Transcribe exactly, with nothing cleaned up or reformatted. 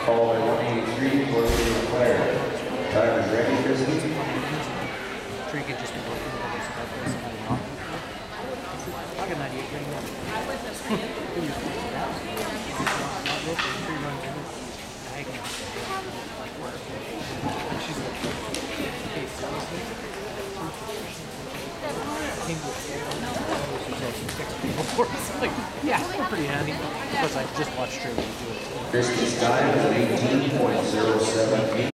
Call by one eighty-three, closing required. Timer's ready, Christie. Sure you could just be working on this stuff for somebody not. I got ninety-eight right now. She's like, hey, seriously? Like, yeah, they're pretty handy. Because I just watched her do it. Christie's time is eighteen point zero seven eight.